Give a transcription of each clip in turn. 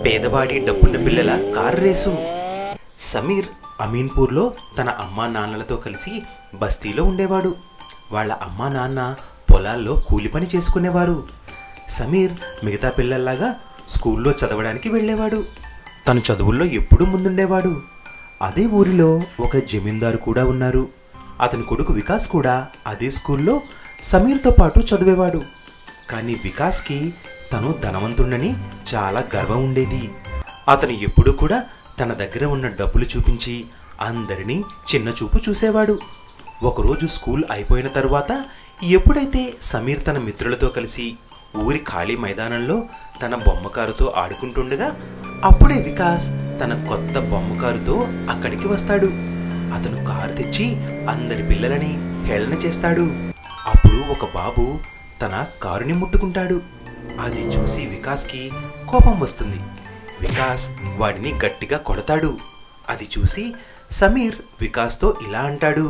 పేదవాడి డబ్బున్న పిల్లల కారు రేసు. సమీర్ అమీన్పూర్లో తన అమ్మా నాన్నలతో కలిసి బస్తీలో ఉండేవాడు. వాళ్ళ అమ్మా నాన్న పొలాల్లో కూలి పని చేసుకునేవారు. సమీర్ మిగతా పిల్లల్లాగా స్కూల్లో చదవడానికి వెళ్ళేవాడు. తను చదువుల్లో ఎప్పుడూ ముందుండేవాడు. అదే ఊరిలో ఒక జమీందారు కూడా ఉన్నారు. అతని కొడుకు వికాస్ కూడా అదే స్కూల్లో సమీర్తో పాటు చదివేవాడు. కానీ వికాస్కి తను ధనవంతుడని చాలా గర్వం ఉండేది. అతను ఎప్పుడూ కూడా తన దగ్గర ఉన్న డబ్బులు చూపించి అందరినీ చిన్నచూపు చూసేవాడు. ఒకరోజు స్కూల్ అయిపోయిన తరువాత ఎప్పుడైతే సమీర్ తన మిత్రులతో కలిసి ఊరి ఖాళీ మైదానంలో తన బొమ్మకారుతో ఆడుకుంటుండగా అప్పుడే వికాస్ తన కొత్త బొమ్మకారుతో అక్కడికి వస్తాడు. అతను కారు తెచ్చి అందరి పిల్లలని హేళన చేస్తాడు. అప్పుడు ఒక బాబు తన కారుని ముట్టుకుంటాడు. అది చూసి వికాస్కి కోపం వస్తుంది. వికాస్ వాడిని గట్టిగా కొడతాడు. అది చూసి సమీర్ వికాస్తో ఇలా అంటాడు,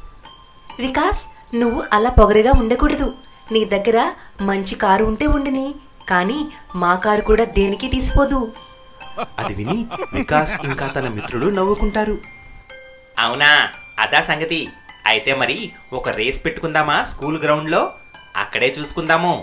వికాస్, నువ్వు అలా పొగరుగా ఉండకూడదు. నీ దగ్గర మంచి కారు ఉంటే ఉండిని, కానీ మా కారు కూడా దేనికి తీసిపోదు. అది విని వికాస్ ఇంకా తన మిత్రులు నవ్వుకుంటారు. అవునా, అదా సంగతి. అయితే మరి ఒక రేస్ పెట్టుకుందామా స్కూల్ గ్రౌండ్లో? అక్కడే చూసుకుందాము.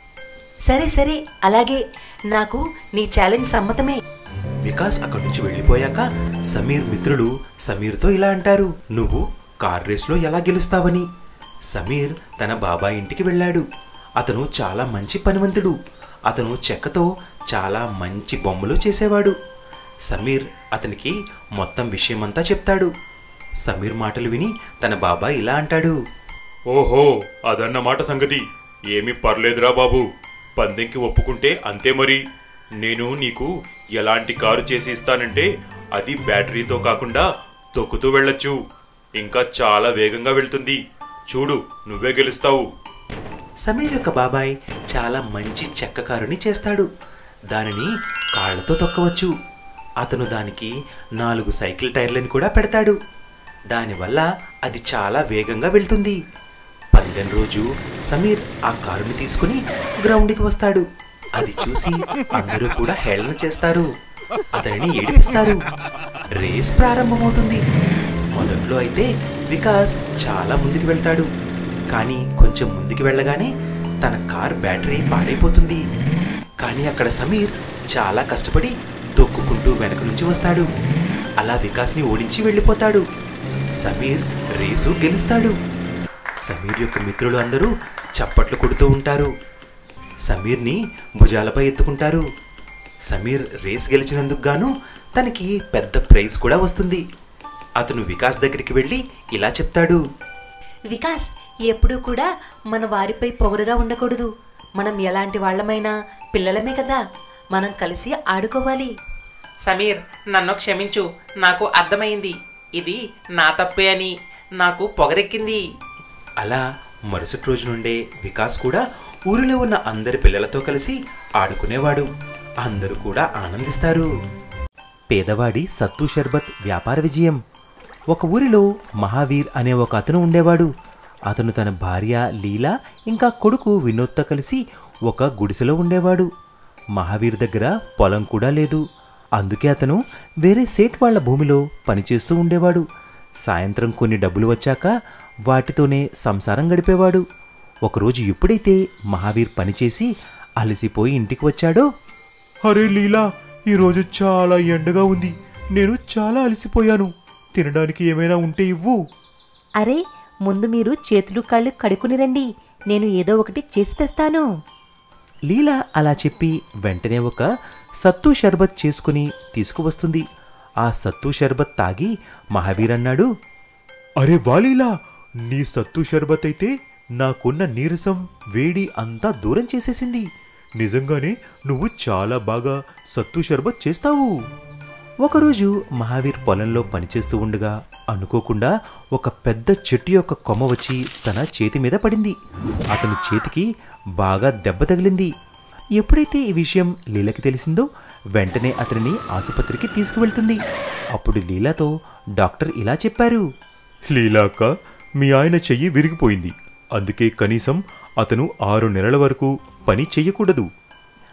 సరే సరే, అలాగే. నాకు నీ ఛాలెంజ్ సమ్మతమే. వికాస్ అక్కడి నుంచి వెళ్ళిపోయాక సమీర్ మిత్రులు సమీర్తో ఇలా అంటారు, నువ్వు కార్ రేస్లో ఎలా గెలుస్తావని. సమీర్ తన బాబాయ్ ఇంటికి వెళ్ళాడు. అతను చాలా మంచి పనివంతుడు. అతను చెక్కతో చాలా మంచి బొమ్మలు చేసేవాడు. సమీర్ అతనికి మొత్తం విషయమంతా చెప్తాడు. సమీర్ మాటలు విని తన బాబాయ్ ఇలా అంటాడు, ఓహో, అదన్నమాట సంగతి. ఏమీ పర్లేదురా బాబు, పందెంకి ఒప్పుకుంటే అంతే. మరి నేను నీకు ఎలాంటి కారు చేసి ఇస్తానంటే అది బ్యాటరీతో కాకుండా తొక్కుతూ వెళ్ళొచ్చు. ఇంకా చాలా వేగంగా వెళ్తుంది. చూడు, నువ్వే గెలుస్తావు. సమీర్ యొక్క బాబాయ్ చాలా మంచి చెక్క కారుని చేస్తాడు. దానిని కాళ్లతో తొక్కవచ్చు. అతను దానికి 4 సైకిల్ టైర్లను కూడా పెడతాడు. దానివల్ల అది చాలా వేగంగా వెళ్తుంది. పందెం రోజు సమీర్ ఆ కారుని తీసుకుని గ్రౌండ్కి వస్తాడు. అది చూసి అందరూ కూడా హేళన చేస్తారు. అతనిని ఏడిపిస్తారు. రేస్ ప్రారంభమవుతుంది. మొదట్లో అయితే వికాస్ చాలా ముందుకు వెళ్తాడు. కానీ కొంచెం ముందుకు వెళ్ళగానే తన కార్ బ్యాటరీ పాడైపోతుంది. కానీ అక్కడ సమీర్ చాలా కష్టపడి తొక్కుకుంటూ వెనక నుంచి వస్తాడు. అలా వికాస్ని ఓడించి వెళ్ళిపోతాడు. సమీర్ రేసు గెలుస్తాడు. సమీర్ యొక్క మిత్రులు అందరూ చప్పట్లు కొడుతూ ఉంటారు. సమీర్ని భుజాలపై ఎత్తుకుంటారు. సమీర్ రేస్ గెలిచినందుకు గాను తనకి పెద్ద ప్రైజ్ కూడా వస్తుంది. అతను వికాస్ దగ్గరికి వెళ్ళి ఇలా చెప్తాడు, వికాస్, ఎప్పుడూ కూడా మన వారిపై పొగరుగా ఉండకూడదు. మనం ఎలాంటి వాళ్ళమైనా పిల్లలమే కదా, మనం కలిసి ఆడుకోవాలి. సమీర్, నన్ను క్షమించు. నాకు అర్థమైంది. ఇది నా తప్పే అని. నాకు పొగరెక్కింది. అలా మరుసటి రోజు నుండే వికాస్ కూడా ఊరిలో ఉన్న అందరి పిల్లలతో కలిసి ఆడుకునేవాడు. అందరూ కూడా ఆనందిస్తారు. పేదవాడి సత్తు షర్బత్ వ్యాపార విజయం. ఒక ఊరిలో మహావీర్ అనే ఒక అతను ఉండేవాడు. అతను తన భార్య లీలా ఇంకా కొడుకు వినోద్తో కలిసి ఒక గుడిసెలో ఉండేవాడు. మహావీర్ దగ్గర పొలం కూడా లేదు. అందుకే అతను వేరే సేట్ వాళ్ల భూమిలో పనిచేస్తూ ఉండేవాడు. సాయంత్రం కొన్ని డబ్బులు వచ్చాక వాటితోనే సంసారం గడిపేవాడు. ఒకరోజు ఎప్పుడైతే మహావీర్ పనిచేసి అలసిపోయి ఇంటికి వచ్చాడో, అరే లీలా, ఈరోజు చాలా ఎండగా ఉంది. నేను చాలా అలసిపోయాను. తినడానికి ఏమైనా ఉంటే ఇవ్వు. అరే, ముందు మీరు చేతులు కాళ్ళు కడుక్కుని రండి. నేను ఏదో ఒకటి చేసి తెస్తాను. లీలా అలా చెప్పి వెంటనే ఒక సత్తు షర్బత్ చేసుకుని తీసుకువస్తుంది. ఆ సత్తు షర్బత్ తాగి మహావీర్ అన్నాడు, అరే వాలీలా, నీ సత్తు షర్బత్ అయితే నాకున్న నీరసం వేడి అంతా దూరం చేసేసింది. నిజంగానే నువ్వు చాలా బాగా సత్తు షర్బత్ చేస్తావు. ఒకరోజు మహావీర్ పొలంలో పనిచేస్తూ ఉండగా అనుకోకుండా ఒక పెద్ద చెట్టు యొక్క కొమ్మ వచ్చి తన చేతి మీద పడింది. అతని చేతికి బాగా దెబ్బ తగిలింది. ఎప్పుడైతే ఈ విషయం లీలకి తెలిసిందో వెంటనే అతనిని ఆసుపత్రికి తీసుకువెళ్తుంది. అప్పుడు లీలాతో డాక్టర్ ఇలా చెప్పారు, లీలాక్క, మీ ఆయన చెయ్యి విరిగిపోయింది. అందుకే కనీసం అతను 6 నెలల వరకు పని చెయ్యకూడదు.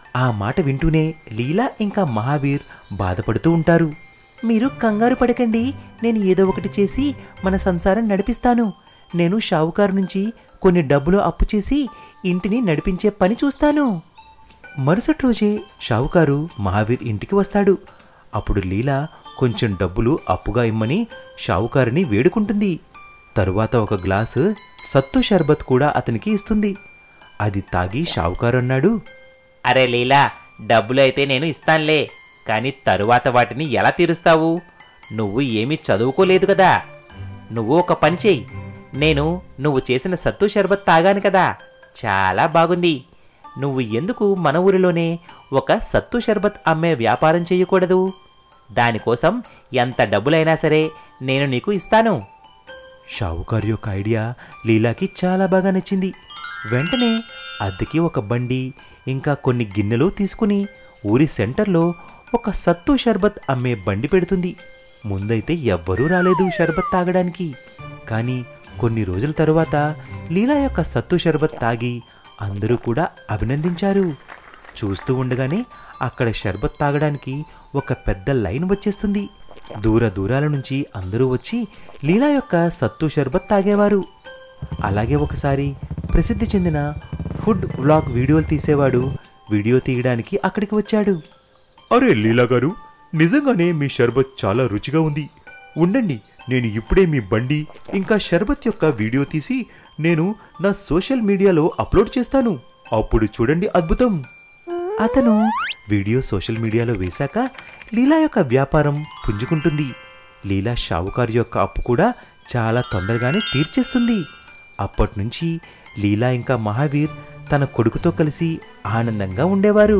ఆ మాట వింటూనే లీలా ఇంకా మహావీర్ బాధపడుతూ ఉంటారు. మీరు కంగారు పడకండి, నేను ఏదో ఒకటి చేసి మన సంసారం నడిపిస్తాను. నేను షావుకారు నుంచి కొన్ని డబ్బులు అప్పు చేసి ఇంటిని నడిపించే పని చూస్తాను. మరుసటి రోజే షావుకారు మహావీర్ ఇంటికి వస్తాడు. అప్పుడు లీలా కొంచెం డబ్బులు అప్పుగా ఇమ్మని షావుకారుని వేడుకుంటుంది. తరువాత ఒక గ్లాసు సత్తు షర్బత్ కూడా అతనికి ఇస్తుంది. అది తాగి షావుకారు అన్నాడు, అరే లీలా, డబ్బులు అయితే నేను ఇస్తానులే, కానీ తరువాత వాటిని ఎలా తీరుస్తావు? నువ్వు ఏమీ చదువుకోలేదు కదా. నువ్వు ఒక పని చెయ్యి, నేను నువ్వు చేసిన సత్తు షర్బత్ తాగాను కదా, చాలా బాగుంది. నువ్వు ఎందుకు మన ఊరిలోనే ఒక సత్తు షర్బత్ అమ్మే వ్యాపారం చేయకూడదు? దానికోసం ఎంత డబ్బులైనా సరే నేను నీకు ఇస్తాను. షావుకారు యొక్క ఐడియా లీలాకి చాలా బాగా నచ్చింది. వెంటనే అద్దెకి ఒక బండి ఇంకా కొన్ని గిన్నెలు తీసుకుని ఊరి సెంటర్లో ఒక సత్తు షర్బత్ అమ్మే బండి పెడుతుంది. ముందైతే ఎవ్వరూ రాలేదు షర్బత్ తాగడానికి. కానీ కొన్ని రోజుల తరువాత లీలా యొక్క సత్తు షర్బత్ తాగి అందరూ కూడా అభినందించారు. చూస్తూ ఉండగానే అక్కడ షర్బత్ తాగడానికి ఒక పెద్ద లైన్ వచ్చేస్తుంది. దూర దూరాల నుంచి అందరూ వచ్చి లీలా యొక్క సత్తు షర్బత్ తాగేవారు. అలాగే ఒకసారి ప్రసిద్ధి చెందిన ఫుడ్ వ్లాగ్ వీడియోలు తీసేవాడు వీడియో తీయడానికి అక్కడికి వచ్చాడు. అరే లీలా గారు, నిజంగానే మీ షర్బత్ చాలా రుచిగా ఉంది. ఉండండి, నేను ఇప్పుడే మీ బండి ఇంకా షర్బత్ యొక్క వీడియో తీసి నేను నా సోషల్ మీడియాలో అప్లోడ్ చేస్తాను. అప్పుడు చూడండి అద్భుతం. అతను వీడియో సోషల్ మీడియాలో వేశాక లీలా యొక్క వ్యాపారం పుంజుకుంటుంది. లీలా షావుకారు యొక్క అప్పు కూడా చాలా తొందరగానే తీర్చేస్తుంది. అప్పటినుంచి లీలా ఇంకా మహావీర్ తన కొడుకుతో కలిసి ఆనందంగా ఉండేవారు.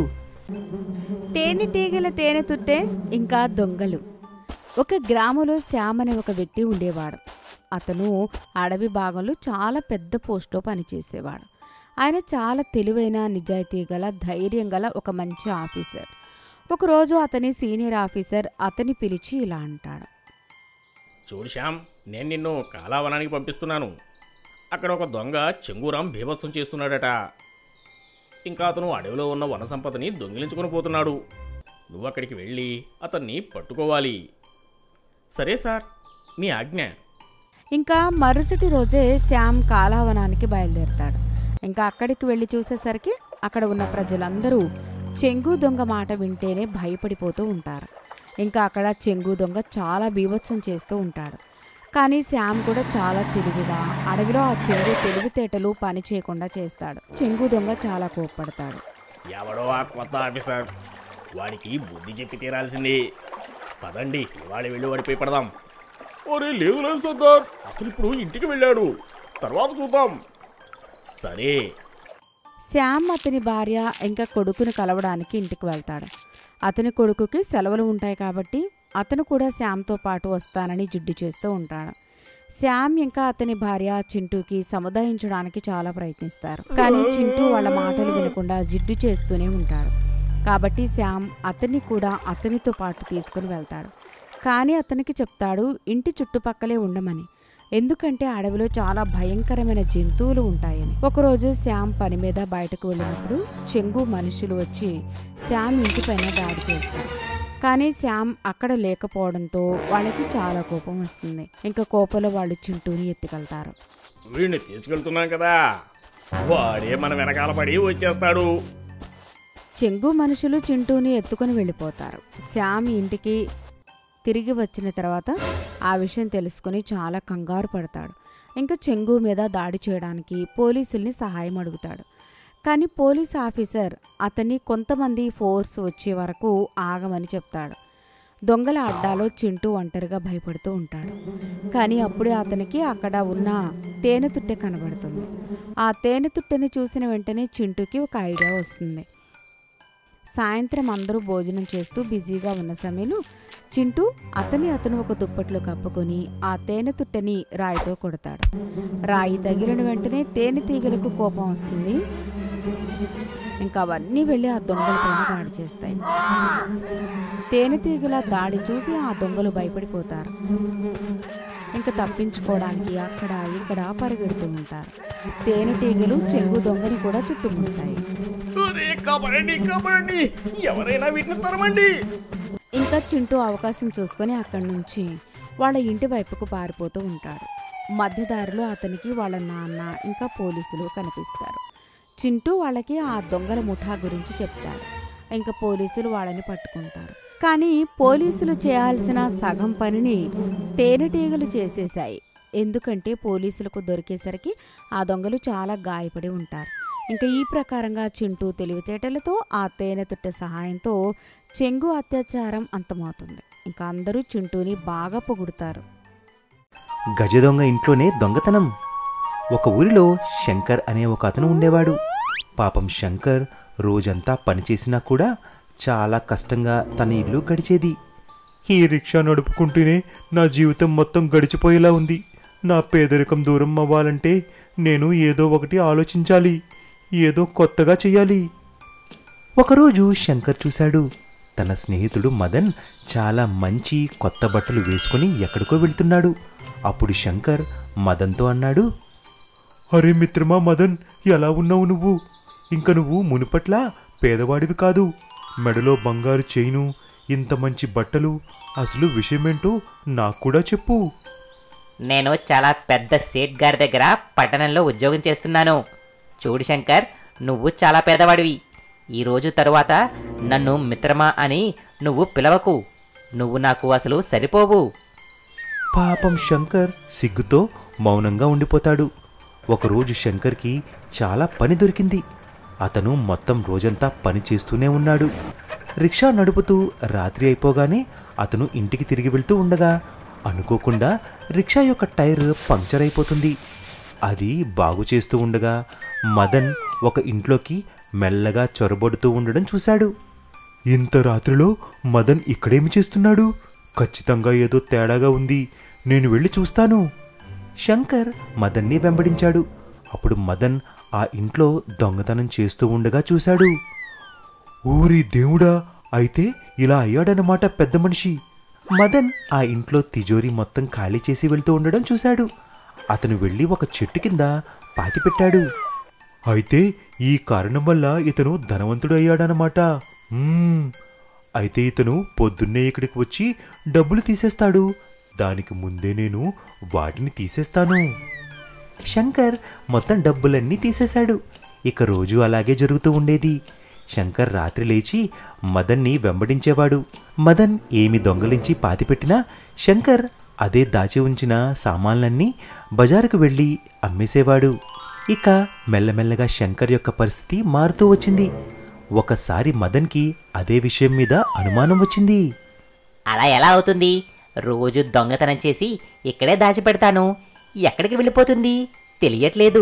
తేనెటీగల తేనె తుట్టే ఇంకా దొంగలు. ఒక గ్రామంలో శ్యామ్ అనే ఒక వ్యక్తి ఉండేవాడు. అతను అడవి భాగంలో చాలా పెద్ద పోస్ట్లో పనిచేసేవాడు. ఆయన చాలా తెలివైన, నిజాయితీ గల, ధైర్యం గల ఒక మంచి ఆఫీసర్. ఒకరోజు అతని సీనియర్ ఆఫీసర్ అతని పిలిచి ఇలా అంటాడు, చూడు శ్యామ్, నేను నిన్ను కాలావనానికి పంపిస్తున్నాను. అక్కడ ఒక దొంగ చెంగురాం బీభత్సం చేస్తున్నాడట. ఇంకా అతను అడవిలో ఉన్న వన సంపదని దొంగిలించుకొని పోతున్నాడు. నువ్వు అక్కడికి వెళ్ళి అతన్ని పట్టుకోవాలి. సరే సార్, మీ ఆజ్ఞ. ఇంకా మరుసటి రోజే శ్యామ్ కాలావనానికి బయలుదేరతాడు. ఇంకా అక్కడికి వెళ్ళి చూసేసరికి అక్కడ ఉన్న ప్రజలందరూ చెంగు దొంగ మాట వింటేనే భయపడిపోతూ ఉంటారు. ఇంకా అక్కడ చెంగు దొంగ చాలా బీభత్సం చేస్తూ ఉంటాడు. కానీ శ్యామ్ కూడా చాలా తెలివిగా అడవిలో ఆ చెంగు తెలివితేటలు పని చేయకుండా చేస్తాడు. చెంగు దొంగ చాలా కోప్పడతాడు. ఎవడో ఆ కొత్త ఆఫీసర్, వాడికి బుద్ధి చెప్పి తీరాల్సింది. పదండి, ఇవాళ వెళ్ళి వాడిపోయి పడదాం. అరే లేదు లేదు సర్దార్, అతను ఇప్పుడు ఇంటికి వెళ్ళాడు, తర్వాత చూద్దాం. సరే. శ్యామ్ అతని భార్య ఇంకా కొడుకుని కలవడానికి ఇంటికి వెళ్తాడు. అతని కొడుకుకి సెలవులు ఉంటాయి కాబట్టి అతను కూడా శ్యామ్తో పాటు వస్తానని జిడ్డు చేస్తూ ఉంటాడు. శ్యామ్ ఇంకా అతని భార్య చింటూకి సముదాయించడానికి చాలా ప్రయత్నిస్తారు. కానీ చింటూ వాళ్ళ మాటలు వినకుండా జిడ్డు చేస్తూనే ఉంటాడు. కాబట్టి శ్యామ్ అతన్ని కూడా అతనితో పాటు తీసుకుని వెళ్తాడు. కానీ అతనికి చెప్తాడు ఇంటి చుట్టుపక్కలే ఉండమని, ఎందుకంటే అడవిలో చాలా భయంకరమైన జంతువులు ఉంటాయని. ఒకరోజు శ్యామ్ పని మీద బయటకు వెళ్ళినప్పుడు చెంగు మనుషులు వచ్చి శ్యామ్ ఇంటిపైన దాడి చేస్తారు. కానీ శ్యామ్ అక్కడ లేకపోవడంతో వాళ్ళకి చాలా కోపం వస్తుంది. ఇంకా కోపంలో వాళ్ళు చింటూని ఎత్తుకెళ్తారు. వీడిని తీసుకెళ్తున్నాం కదా, వాడే మన వెనకాల పడి వచ్చేస్తాడు. చెంగు మనుషులు చింటూని ఎత్తుకుని వెళ్ళిపోతారు. శ్యామ్ ఇంటికి తిరిగి వచ్చిన తర్వాత ఆ విషయం తెలుసుకుని చాలా కంగారు పడతాడు. ఇంకా చెంగు మీద దాడి చేయడానికి పోలీసుల్ని సహాయం అడుగుతాడు. కానీ పోలీస్ ఆఫీసర్ అతన్ని కొంతమంది ఫోర్స్ వచ్చే వరకు ఆగమని చెప్తాడు. దొంగల అడ్డాలో చింటూ ఒంటరిగా భయపడుతూ ఉంటాడు. కానీ అప్పుడే అతనికి అక్కడ ఉన్న తేనెతుట్టె కనబడుతుంది. ఆ తేనెతుట్టెని చూసిన వెంటనే చింటూకి ఒక ఐడియా వస్తుంది. సాయంత్రం అందరూ భోజనం చేస్తూ బిజీగా ఉన్న సమయంలో చింటూ అతను ఒక దుప్పట్లో కప్పుకొని ఆ తేనెతుట్టెని రాయితో కొడతాడు. రాయి తగిలిన వెంటనే తేనెటీగలకు కోపం వస్తుంది. ఇంకా అవన్నీ వెళ్ళి ఆ దొంగలపైన దాడి చేస్తాయి. తేనెటీగల దాడి చూసి ఆ దొంగలు భయపడిపోతారు. ఇంకా తప్పించుకోవడానికి అక్కడ ఇక్కడ పరిగెడుతూ ఉంటారు. తేనెటీగలు చెంగు దొంగని కూడా చుట్టుముడతాయి. కాపాడండి, ఎవరైనా వీటిని తరమండి. ఇంకా చింటూ అవకాశం చూసుకొని అక్కడి నుంచి వాళ్ళ ఇంటి వైపుకు పారిపోతూ ఉంటాడు. మధ్యదారిలో అతనికి వాళ్ళ నాన్న ఇంకా పోలీసులు కనిపిస్తారు. చింటూ వాళ్ళకి ఆ దొంగల ముఠా గురించి చెప్తాడు. ఇంకా పోలీసులు వాళ్ళని పట్టుకుంటారు. కానీ పోలీసులు చేయాల్సిన సగం పనిని తేనెటీగలు చేసేశాయి. ఎందుకంటే పోలీసులకు దొరికేసరికి ఆ దొంగలు చాలా గాయపడి ఉంటారు. ఇంకా ఈ ప్రకారంగా చింటూ తెలివితేటలతో ఆ తేనెతుట్టె సహాయంతో చెంగు అత్యాచారం అంతమవుతుంది. ఇంకా అందరూ చింటూని బాగా పొగుడుతారు. గజ దొంగ ఇంట్లోనే దొంగతనం. ఒక ఊరిలో శంకర్ అనే ఒక అతను ఉండేవాడు. పాపం శంకర్ రోజంతా పనిచేసినా కూడా చాలా కష్టంగా తన ఇల్లు గడిచేది. ఈ రిక్షా నడుపుకుంటూనే నా జీవితం మొత్తం గడిచిపోయేలా ఉంది. నా పేదరికం దూరం అవ్వాలంటే నేను ఏదో ఒకటి ఆలోచించాలి, ఏదో కొత్తగా చెయ్యాలి. ఒకరోజు శంకర్ చూశాడు, తన స్నేహితుడు మదన్ చాలా మంచి కొత్త బట్టలు వేసుకుని ఎక్కడికో వెళ్తున్నాడు. అప్పుడు శంకర్ మదన్తో అన్నాడు, అరే మిత్రమా మదన్, ఎలా ఉన్నావు నువ్వు? ఇంక నువ్వు మునుపట్లా పేదవాడివి కాదు. మెడలో బంగారు చైను, ఇంత మంచి బట్టలు. అసలు విషయమేంటో నాకు కూడా చెప్పు. నేను చాలా పెద్ద సేట్ గారి దగ్గర పట్టణంలో ఉద్యోగం చేస్తున్నాను. చూడు శంకర్, నువ్వు చాలా పేదవాడివి. ఈరోజు తరువాత నన్ను మిత్రమా అని నువ్వు పిలవకు. నువ్వు నాకు అసలు సరిపోవు. పాపం శంకర్ సిగ్గుతో మౌనంగా ఉండిపోతాడు. ఒకరోజు శంకర్కి చాలా పని దొరికింది. అతను మొత్తం రోజంతా పని చేస్తూనే ఉన్నాడు. రిక్షా నడుపుతూ రాత్రి అయిపోగానే అతను ఇంటికి తిరిగి వెళ్తూ ఉండగా అనుకోకుండా రిక్షా యొక్క టైర్ పంక్చర్ అయిపోతుంది. అది బాగు చేస్తూ ఉండగా మదన్ ఒక ఇంట్లోకి మెల్లగా చొరబడుతూ ఉండడం చూశాడు. ఇంత రాత్రిలో మదన్ ఇక్కడేమి చేస్తున్నాడు? ఖచ్చితంగా ఏదో తేడాగా ఉంది, నేను వెళ్ళి చూస్తాను. శంకర్ మదన్ని వెంబడించాడు. అప్పుడు మదన్ ఆ ఇంట్లో దొంగతనం చేస్తూ ఉండగా చూశాడు. ఊరి దేవుడా, అయితే ఇలా అయ్యాడనమాట పెద్ద మనిషి. మదన్ ఆ ఇంట్లో తిజోరీ మొత్తం ఖాళీ చేసి వెళ్తూ ఉండడం చూశాడు. అతను వెళ్ళి ఒక చెట్టు కింద పాతిపెట్టాడు. అయితే ఈ కారణం వల్ల ఇతను ధనవంతుడు అయ్యాడనమాట. అయితే ఇతను పొద్దున్నే ఇక్కడికి వచ్చి డబ్బులు తీసేస్తాడు. దానికి ముందే నేను వాటిని తీసేస్తాను. శంకర్ మొత్తం డబ్బులన్నీ తీసేశాడు. ఇక రోజు అలాగే జరుగుతూ ఉండేది. శంకర్ రాత్రి లేచి మదన్ని వెంబడించేవాడు. మదన్ ఏమి దొంగలించి పాతిపెట్టినా శంకర్ అదే దాచి ఉంచిన సామాన్లన్నీ బజారుకు వెళ్ళి అమ్మేసేవాడు. ఇక మెల్లమెల్లగా శంకర్ యొక్క పరిస్థితి మారుతూ వచ్చింది. ఒకసారి మదన్కి అదే విషయం మీద అనుమానం వచ్చింది. అలా ఎలా అవుతుంది? రోజు దొంగతనం చేసి ఇక్కడే దాచిపెడతాను, ఎక్కడికి వెళ్ళిపోతుంది తెలియట్లేదు.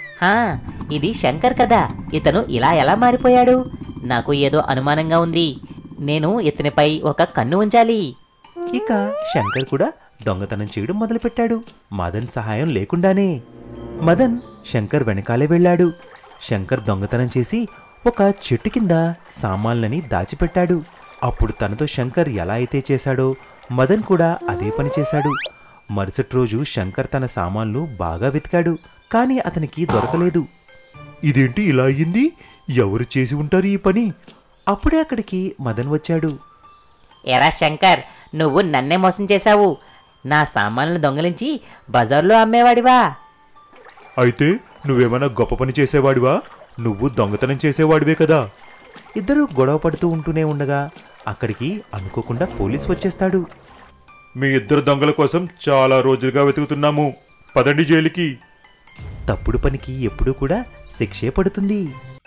ఇది శంకర్ కదా, ఇతను ఇలా ఎలా మారిపోయాడు? నాకు ఏదో అనుమానంగా ఉంది. నేను ఇతనిపై ఒక కన్ను ఉంచాలి. ఇక శంకర్ కూడా దొంగతనం చేయడం మొదలుపెట్టాడు, మదన్ సహాయం లేకుండానే. మదన్ శంకర్ వెనకాలే వెళ్ళాడు. శంకర్ దొంగతనం చేసి ఒక చెట్టు కింద సామాన్లని దాచిపెట్టాడు. అప్పుడు తనతో శంకర్ ఎలా అయితే చేశాడో మదన్ కూడా అదే పని చేశాడు. మరుసటి రోజు శంకర్ తన సామాన్లు బాగా వెతికాడు, కానీ అతనికి దొరకలేదు. ఇదేంటి ఇలా అయ్యింది? ఎవరు చేసి ఉంటారు ఈ పని? అప్పుడే అక్కడికి మదన్ వచ్చాడు. ఎరా శంకర్, నువ్వు నన్నే మోసం చేశావు. నా సామాన్లను దొంగలించి బజార్లో అమ్మేవాడివా? అయితే నువ్వేమైనా గొప్ప పని చేసేవాడివా? నువ్వు దొంగతనం చేసేవాడివే కదా. ఇద్దరు గొడవ పడుతూ ఉంటూనే ఉండగా అక్కడికి అనుకోకుండా పోలీస్ వచ్చేస్తాడు. మీ ఇద్దరు దొంగల కోసం చాలా రోజులుగా వెతుకుతున్నాము, పదండి జైలుకి. తప్పుడు పనికి ఎప్పుడూ కూడా శిక్షే పడుతుంది.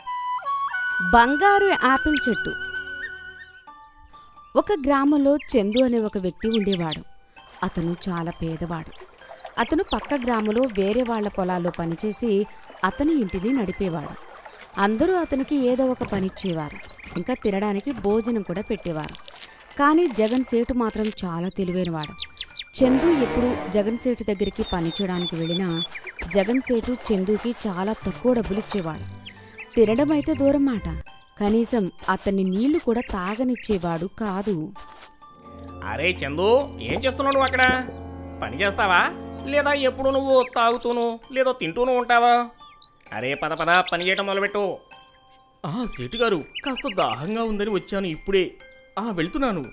బంగారు యాపిల్ చెట్టు. ఒక గ్రామంలో చందు అనే ఒక వ్యక్తి ఉండేవాడు. అతను చాలా పేదవాడు. అతను పక్క గ్రామంలో వేరే వాళ్ల పొలాల్లో పనిచేసి అతని ఇంటిని నడిపేవాడు. అందరూ అతనికి ఏదో ఒక పనిచ్చేవారు, ఇంకా తినడానికి భోజనం కూడా పెట్టేవారు. కానీ జగన్ సేటు మాత్రం చాలా తెలివైనవాడు. చందు ఎప్పుడు జగన్ సేటు దగ్గరికి పనిచేయడానికి వెళ్ళినా జగన్ సేటు చందుకి చాలా తక్కువ డబ్బులు ఇచ్చేవాడు. తినడం అయితే దూరం మాట, కనీసం అతన్ని నీళ్లు కూడా తాగనిచ్చేవాడు కాదు. అరే చందు, ఏం చేస్తున్నాడు అక్కడ? పని చేస్తావా లేదా ఎప్పుడు నువ్వు తాగుతూను లేదో తింటూను ఉంటావా? అరే పద పద పని చేయటం మొదలుపెట్టు. సేటు గారు, కాస్త దాహంగా ఉందని వచ్చాను ఇప్పుడే. వెళ్తున్నాను.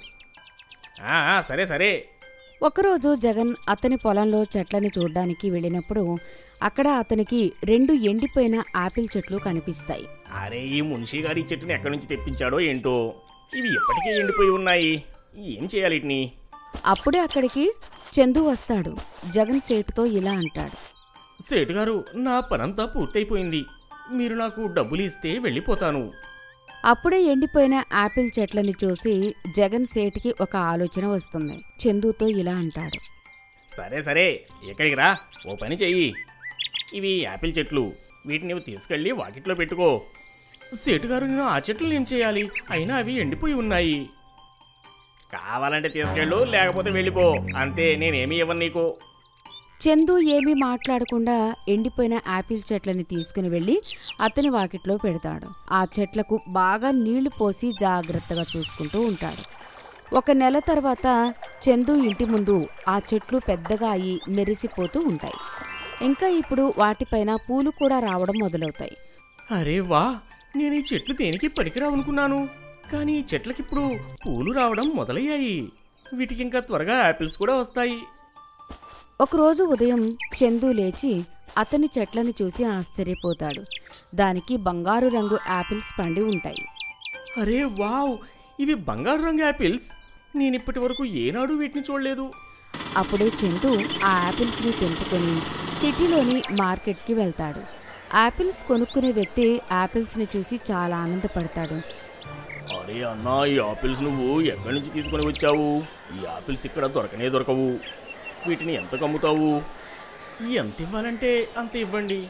సరే సరే. ఒకరోజు జగన్ అతని పొలంలో చెట్లని చూడ్డానికి వెళ్ళినప్పుడు అక్కడ అతనికి 2 ఎండిపోయిన ఆపిల్ చెట్లు కనిపిస్తాయి. అరే ఈ మున్షి గారి చెట్టుని ఎక్కడి నుంచి తెప్పించాడో ఏంటో, ఇవి ఎప్పటికే ఎండిపోయి ఉన్నాయి. ఏం చేయాలి వీటిని? అప్పుడే అక్కడికి చందు వస్తాడు. జగన్ సేటుతో ఇలా అంటాడు. సేటు గారు, నా పనంతా పూర్తయిపోయింది. మీరు నాకు డబ్బులు ఇస్తే వెళ్ళిపోతాను. అప్పుడే ఎండిపోయిన ఆపిల్ చెట్లని చూసి జగన్ సేటుకి ఒక ఆలోచన వస్తుంది. చందుతో ఇలా అంటాడు. సరే సరే, ఎక్కడికి రా, ఓ పని చెయ్యి. ఇవి యాపిల్ చెట్లు, వీటిని నువ్వు తీసుకెళ్ళి వాకిట్లో పెట్టుకో. సేటు గారు, నేను ఆ చెట్లు ఏం చేయాలి? అయినా అవి ఎండిపోయి ఉన్నాయి. కావాలంటే తీసుకెళ్ళు, లేకపోతే వెళ్ళిపో, అంతే. నేనేమీ ఇవ్వను నీకు. చందు ఏమీ మాట్లాడకుండా ఎండిపోయిన ఆపిల్ చెట్లని తీసుకుని వెళ్ళి అతని వాకిట్లో పెడతాడు. ఆ చెట్లకు బాగా నీళ్లు పోసి జాగ్రత్తగా చూసుకుంటూ ఉంటాడు. 1 నెల తర్వాత చందు ఇంటి ముందు ఆ చెట్లు పెద్దగా అయి మెరిసిపోతూ ఉంటాయి. ఇంకా ఇప్పుడు వాటిపైన పూలు కూడా రావడం మొదలవుతాయి. అరే వా, నేను ఈ చెట్లు దేనికి పనికిరావనుకున్నాను, కానీ ఈ చెట్లకిప్పుడు పూలు రావడం మొదలయ్యాయి. వీటికి ఇంకా త్వరగా యాపిల్స్ కూడా వస్తాయి. ఒకరోజు ఉదయం చందు లేచి అతని చెట్లని చూసి ఆశ్చర్యపోతాడు. దానికి బంగారు రంగు యాపిల్స్ పండి ఉంటాయి. అరే వావ్, ఇవి బంగారు రంగు యాపిల్స్. నేనిప్పటి వరకు ఏనాడు వీటిని చూడలేదు. అప్పుడే చందు ఆ యాపిల్స్ని తెంపుకొని సిటీలోని మార్కెట్కి వెళ్తాడు. యాపిల్స్ కొనుక్కునే వ్యక్తి యాపిల్స్ని చూసి చాలా ఆనందపడతాడు. అరే అన్నా, ఈ యాపిల్స్ నువ్వు ఎక్కడి నుంచి తీసుకొని వచ్చావు? ఈ యాపిల్స్ ఇక్కడ దొరకనే దొరకవు. వీటిని ఎంత కమ్ముతావు? ఎంత ఇవ్వాలంటే అంత ఇవ్వండి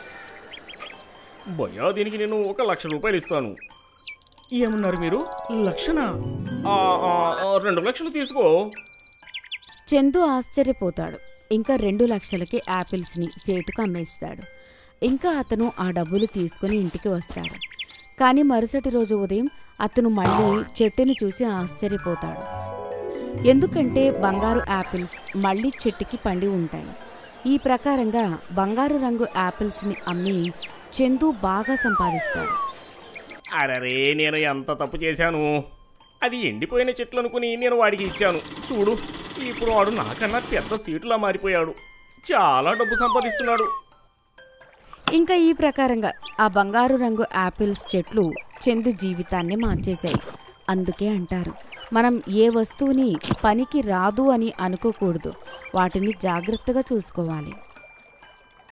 భయ్యా. దీనికి నేను 1,00,000 రూపాయలు ఇస్తాను. ఏమన్నారు మీరు? 1,00,000? 2 లక్షలు తీసుకో. చందు ఆశ్చర్యపోతాడు. ఇంకా 2 లక్షలకి యాపిల్స్ని సేటుకు అమ్మేస్తాడు. ఇంకా అతను ఆ డబ్బులు తీసుకుని ఇంటికి వస్తాడు. కానీ మరుసటి రోజు ఉదయం అతను మళ్ళీ చెట్టుని చూసి ఆశ్చర్యపోతాడు. ఎందుకంటే బంగారు యాపిల్స్ మళ్ళీ చెట్టుకి పండి ఉంటాయి. ఈ ప్రకారంగా బంగారు రంగు యాపిల్స్ని అమ్మి చందు బాగా సంపాదిస్తాడు. అరే, నేను ఎంత తప్పు చేశాను. అది ఎండిపోయిన చెట్లు అనుకుని నేను వాడికి ఇచ్చాను. చూడు, ఇప్పుడు వాడు నాకన్నా పెద్ద సీటులా మారిపోయాడు. చాలా డబ్బు సంపాదిస్తున్నాడు. ఇంకా ఈ ప్రకారంగా ఆ బంగారు రంగు యాపిల్స్ చెట్లు చందు జీవితాన్ని మార్చేశాయి. అందుకే అంటారు, మనం ఏ వస్తువుని పనికి రాదు అని అనుకోకూడదు, వాటిని జాగ్రత్తగా చూసుకోవాలి.